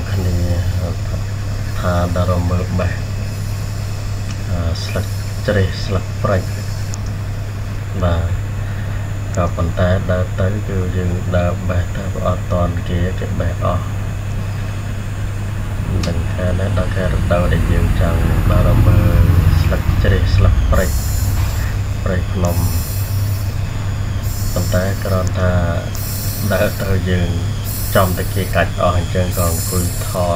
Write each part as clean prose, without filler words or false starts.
គ្នាថាដល់រមើបេះស្លឹកជ្រេះស្លឹកព្រិចបាទក៏ប៉ុន្តែដើរទៅគឺយើងដើរបេះទៅអត់តន់គេបេះអស់មិនខែណាដល់ខែរដូវដែលយើងចង់ដល់រមើស្លឹកជ្រេះស្លឹកព្រិចព្រៃភ្នំប៉ុន្តែគ្រាន់ថាដើរទៅយើងចំតែគេកាច់អស់អញ្ចឹងក៏អង្គុយថត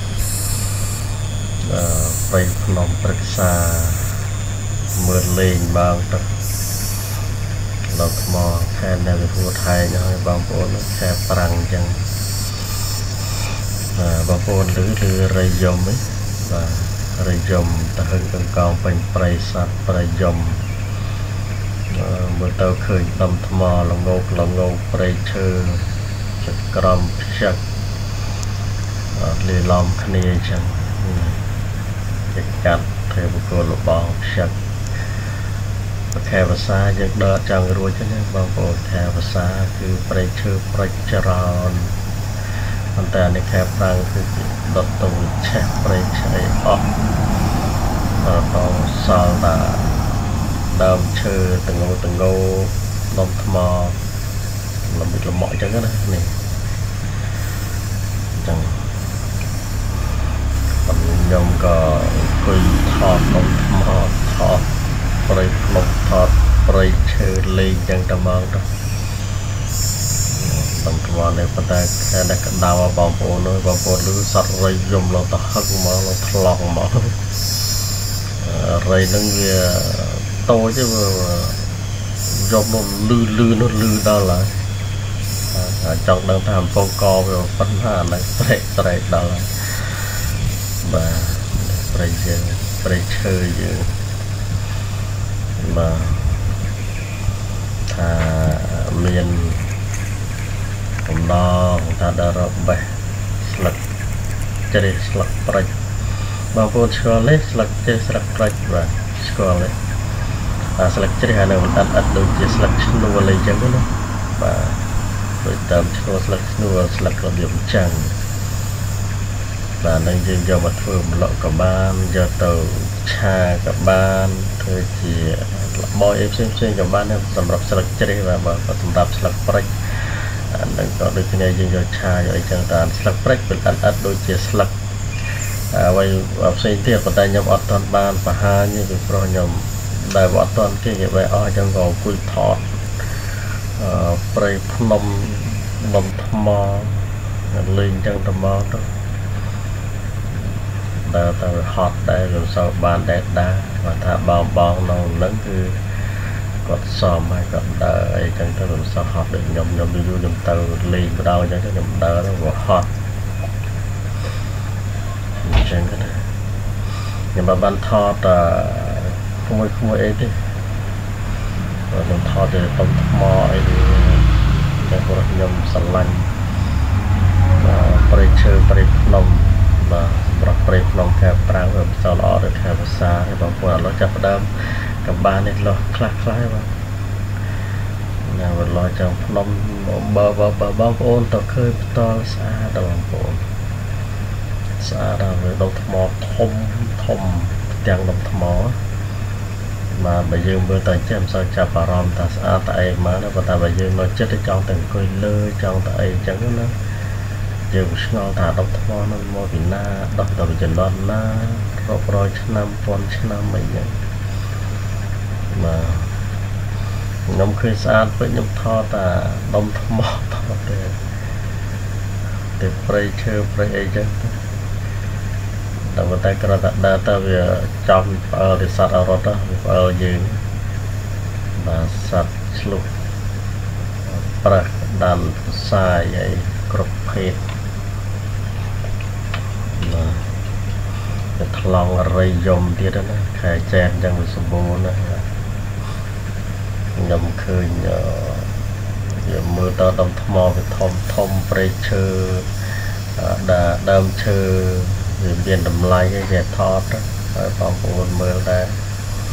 ព្រៃភ្នំព្រឹក្សាមើលលេងបងទៅដល់ថ្មខែនៅវិហួថៃហើយបងប្អូនខែប្រាំងអញ្ចឹងបងប្អូនឬរៃយំបាទរៃយំទៅហឹងកងពេញព្រៃសត្វព្រៃយំមើលទៅឃើញដុំថ្មល្ងោកព្រៃឈើចិត្តក្រំខ្ជិកលាឡំគ្នាអញ្ចឹងគេកាត់ធ្វើបុគ្គលរបស់ខ្ជិកខែភាសាយើងដកចង់រួចទេបងប្អូនខែភាសាគឺព្រៃឈើព្រៃចរន្តប៉ុន្តែនេះខែប្រាំងគឺដុតទៅឆេះព្រៃឆ្អីអស់ដល់សល់តែដើមឈើតងដុំថ្មលំលំអញ្ចឹងណានេះអញ្ចឹងខ្ញុំក៏អង្គុយថតដុំថ្មថតព្រៃភ្នំថតព្រៃឈើលេងចឹងតែមកទៅតំថ្មនេះប៉ុន្តែខែដែលក្តៅបងប្អូនអើយបងប្អូនឮសត្វរៃយំលោកទៅហឹកមកលោកថ្លង់មករៃនឹងវាតូចទេវាយំនោះលឺនោះលឺដល់ហើយចង់ដឹងថាអំពងកវាប៉ុណ្ណាហ្នឹងស្រែកដល់ហើយបាទព្រៃយើងព្រៃឈើយើងបាទថាមានកំណងថាដល់របេះស្លឹកជ្រេះស្លឹកព្រិចបងប្អូនស្គាល់ទេស្លឹកជ្រេះស្លឹកព្រិចបាទស្គាល់ទេស្លឹកជ្រេះអានោះមិនអត់ដូចជាស្លឹកឈ្នួលអីចឹងណាបាទដូចតាមឈ្នួលស្លឹកឈ្នួលស្លឹករបៀបអញ្ចឹងបាទនឹងយើងយកមកធ្វើម្លក់ក៏បានយកទៅឆាក៏បានធ្វើជាលបយផ្សេងក៏បានសម្រាប់ស្លឹកជ្រេះបាទសម្រាប់ស្លឹកព្រិចនឹងក៏ដូចគ្នាយើងយកឆាយកអីចឹងតាមស្លឹកព្រិចវាអត់ដូចជាស្លឹកអ្វីផ្សេងទៀតប៉ុន្តែខ្ញុំអត់ទាន់បានបង្ហាញទេព្រោះខ្ញុំដែលអត់ទាន់គេបេះអស់ចឹងក៏អង្គុយថតព្រៃភ្នំដុំថ្មលេងចឹងទៅមកទៅដើរទៅហត់ដែរមិនសូវបានដែរគាត់ថាបងនៅហ្នឹងគឺគាត់សមហើយគាត់ដើរអីចឹងទៅមិនសូវហត់ដូចខ្ញុំយូរខ្ញុំទៅលេងម្ដងចឹងទៅខ្ញុំដើរទៅវាហត់អញ្ចឹងណាខ្ញុំបានថតក្មួយអីទេខ្ញុំថតទៅតុំថ្មអីចឹងព្រោះខ្ញុំស្រឡាញ់ព្រៃឈើព្រៃភ្នំបាទសម្រាប់ព្រៃភ្នំខែប្រាំងវាផ្សោតល្អដូចខែភាសាហើយបងប្អូនឥឡូវចាប់ផ្ដើមកំបាននេះលោះខ្លះហើយបាទណាវឡោចាំភ្នំបើបងប្អូនទៅឃើញផ្ទាល់ស្អាតដល់បងប្អូនស្អាតដល់វាដុំថ្មធំទាំងដុំថ្មបាទបើយើងមើលទៅចេះមិនសូវចាប់អារម្មណ៍ថាស្អាតតែអីមកណាប៉ុន្តែបើយើងនៅចិត្តចង់ទៅអង្គុយលើចង់ទៅអីអញ្ចឹងណាយើងឆ្ងល់ថាដុំថ្មនោះមកពីណាដោះទៅពីចន្លោះណារាប់រយឆ្នាំពាន់ឆ្នាំអីហ្នឹងបាទខ្ញុំឃើញស្អាតពេកខ្ញុំថតថាដុំថ្មថតទៅព្រៃឈើព្រៃអីចឹងតែគ្រាន់តែដើរទៅវាចំផ្អើលទៅសត្វអរត់ទៅផ្អើលយើងបាទសត្វឆ្លុះប្រាស់ដាំផ្សាយអីគ្រប់ភេទបាទថ្លង់រៃយំទៀតណាខែចែនចឹងវាសម្បូរណាខ្ញុំឃើញវាមើលទៅដុំថ្មវាធំព្រៃឈើដើមឈើវាមានតម្លៃគេថតហើយបងប្អូនមើលដែរ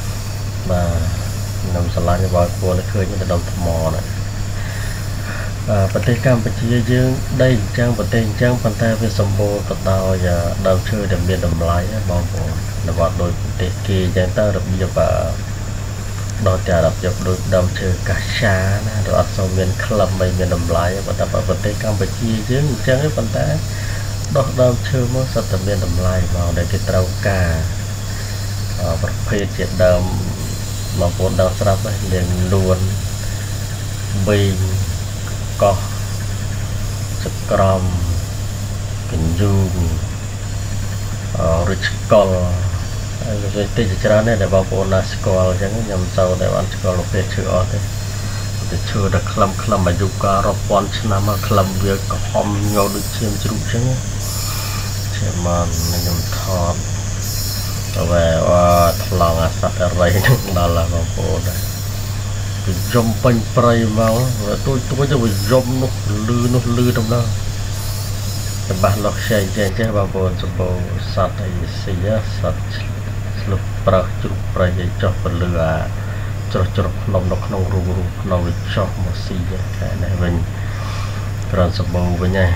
បាទខ្ញុំឆ្លាញ់បងប្អូនឃើញតែដុំថ្មណាประเทศกัมพูชาយើងได้จังประเทศจังប៉ុន្តែវាសម្បូរទៅដោយដើមឈើដែលមានតម្លៃបងប្អូននៅវត្តដោយប្រទេសគេចឹងទៅរបៀបដល់តែរបៀបដូចដើមឈើកាសាណាដែលអត់សូវមានក្លឹបមិនមានតម្លៃប៉ុន្តែប្រទេសកម្ពុជាយើងអញ្ចឹងប៉ុន្តែដោះដើមឈើមកសុទ្ធតែមានតម្លៃមកដែលគេត្រូវការប្រភេទជាដើមបងប្អូនដល់ស្រាប់ហើយមានលួនប៊ីងកោះសក្រមកញ្ញូងរិចកលហើយទៅច្រើនដែរបងប្អូនណាស្គាល់អញ្ចឹងខ្ញុំទៅតែបានស្គាល់ប្រភេទឈើអត់ទេទៅឈើដល់ខ្លឹមអាយុកាលរាប់ពាន់ឆ្នាំមកខ្លឹមវាក្រហមញោដូចឈាមជ្រូកអញ្ចឹងជាមកខ្ញុំថតទៅថ្លង់អាសត្វអរិយនឹងដល់បងប្អូនដែរគឺយំពេញព្រៃមកទួយទៅវាយំនោះលឺដំណើរច្បាស់លោកខ្ចីចេះបងប្អូនសម្បូរសត្វអីស៊ីសត្វស្លុកប្រើជ្រូកព្រៃឲ្យចុះពលឺច្រោះភ្នំនៅក្នុងរូងក្នុងវាចុះមកស៊ីតែនេះវិញគ្រាន់សម្បូរវិញហើយ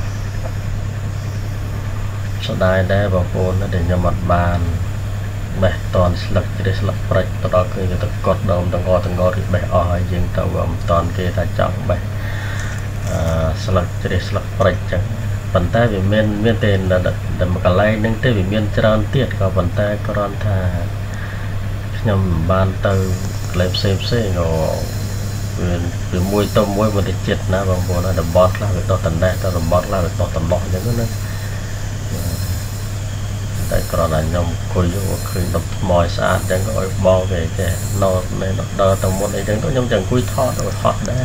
ស្ដាយដែរបងប្អូនដែលខ្ញុំអត់បានបេះតន់ស្លឹកជ្រេះស្លឹកព្រិចទៅដល់គឺទៅកត់ដើមទាំងអស់ឬបេះអស់ហើយយើងទៅមិនតន់គេថាចង់បេះស្លឹកជ្រេះស្លឹកព្រិចចឹងប៉ុន្តែវាមានតែដល់មួយកន្លែងហ្នឹងទេវាមានច្រើនទៀតក៏ប៉ុន្តែគ្រាន់ថាខ្ញុំបានទៅកន្លែងផ្សេងក៏វាមួយទៅមួយមិនទៅចិត្តណាបងប្អូនណាតំបន់ខ្លះវាដោះតណ្ដេះទៅតំបន់ខ្លះវាដោះតំណោះចឹងណាតែគ្រាន់តែខ្ញុំអង្គុយយកឃើញដុំថ្មស្អាតចឹងក៏ឲ្យបងគេចេះណោដើរទៅមុនអីចឹងទៅខ្ញុំចាំអង្គុយថតដែរ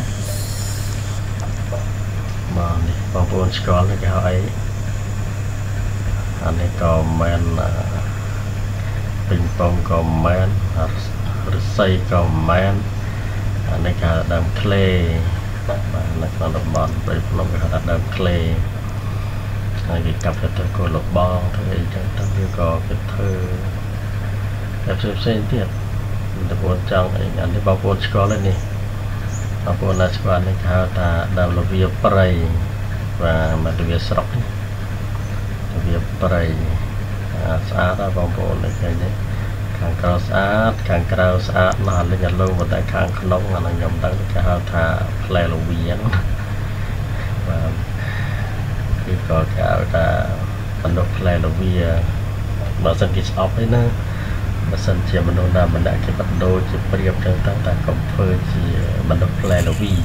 មកនេះបងប្អូនស្គាល់គេហៅអីអានេះក៏មែនពេញប៉ុងក៏មែនរស័យក៏មែនអានេះគេហៅដើមក្លេបាទនៅក្នុងតំបន់ព្រៃភ្នំគេហៅថាដើមក្លេហើយគេកាប់ទៅគោលបងធ្វើអីចឹងទៅវាក៏គេធ្វើតែផ្សេងទៀតបងប្អូនចង់អីអានេះបងប្អូនស្គាល់ទេនេះបងប្អូនណាស្គាល់នេះគេហៅថាដើមលវាព្រៃបាទមកលវាស្រុកលវាព្រៃស្អាតណាស់បងប្អូននេះឃើញទេខាងក្រៅស្អាតខាងក្រៅស្អាតណាស់លេងលោប៉ុន្តែខាងក្នុងអាហ្នឹងខ្ញុំដឹងគេហៅថាផ្លែលវាបាទគឺក៏គេហៅថាបណ្ដុះផ្លែលវាបើសិនគេស្អប់ឯណាបើសិនជាមនុស្សណាម្នាក់គេបដូរជាព្រៀបចឹងទៅតែកុំធ្វើជាបណ្ដុះផ្លែលវី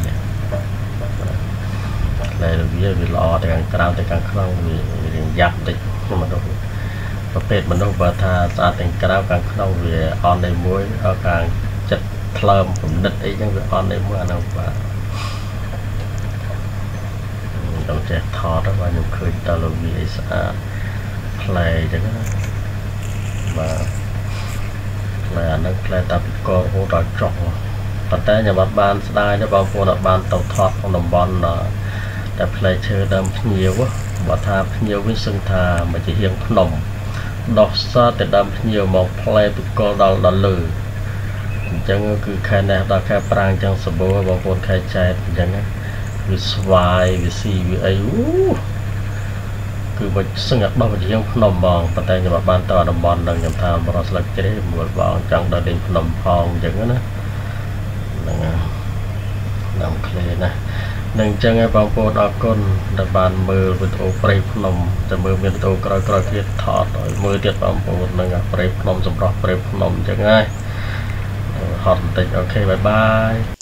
ផ្លែលវីវាល្អទាំងក្រៅទាំងខាងក្នុងវារៀងយ៉ាប់តិចមនុស្សប្រភេទមនុស្សបើថាស្អាតទាំងក្រៅខាងក្នុងវាអន់តែមួយខាងចិត្តថ្លើមគំនិតអីចឹងវាអន់តែមួយអានោះបាទខ្ញុំចេះថតទៅបាទខ្ញុំឃើញតើលវីអីស្អាតផ្លែចឹងណាបាទផ្លែអានឹងផ្លែតាពីកោរហូតដល់ចុះប៉ុន្តែខ្ញុំអត់បានស្ដាយទេបងប្អូនអត់បានទៅថតក្នុងតំបន់តែផ្លែឈើដើមភ្ញៀវបើថាភ្ញៀវវិញសឹងថាមកជាហៀងភ្នំដោះសតតែដើមភ្ញៀវមកផ្លែពីកលដល់លើអញ្ចឹងគឺខែនេះដល់ខែប្រាំងអញ្ចឹងសម្បូរបងប្អូនខែចែកអញ្ចឹងវាស្វាយវាស៊ីវាអីគឺមកសឹងដោះមកជាហៀងភ្នំបងប៉ុន្តែខ្ញុំអត់បានទៅតំបន់ហ្នឹងខ្ញុំថារកស្លឹកជ្រេះមួយបងចង់ដល់លេងភ្នំផងអញ្ចឹងណាហ្នឹងណាំក្លេណានឹងអញ្ចឹងឯងបងប្អូនអរគុណដែលបានមើលវីដេអូព្រៃភ្នំតែមើលមានវីដេអូក្រោយទៀតថតឲ្យមើលទៀតបងប្អូននឹងព្រៃភ្នំសម្រាប់ព្រៃភ្នំអញ្ចឹងហើយហត់បន្តិចអូខេបាយបាយ